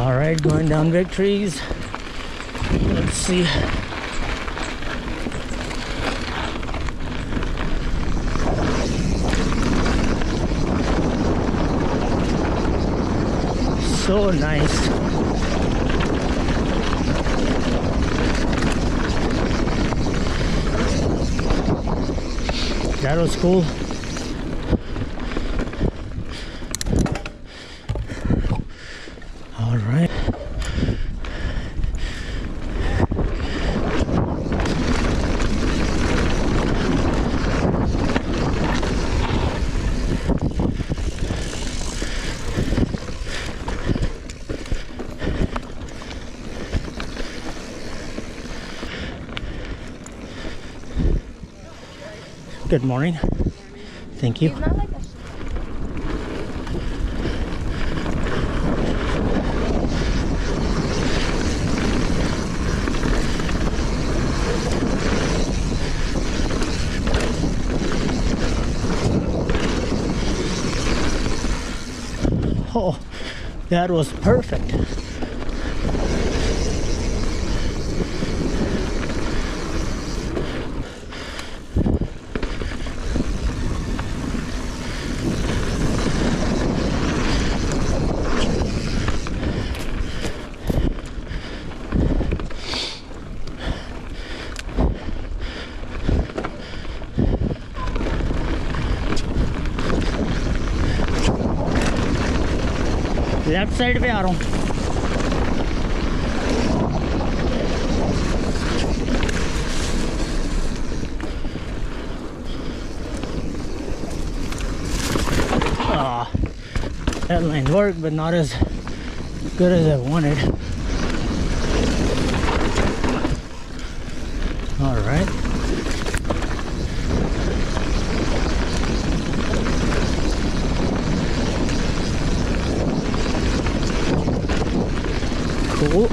All right, going down Victories. Let's see. So nice. That was cool. All right. Good morning. Thank you. Oh, that was perfect. Left side पे आ रहा हूँ. That line worked, but not as good as I wanted. All right. Cool.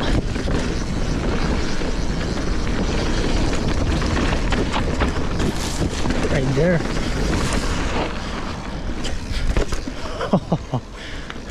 Right there.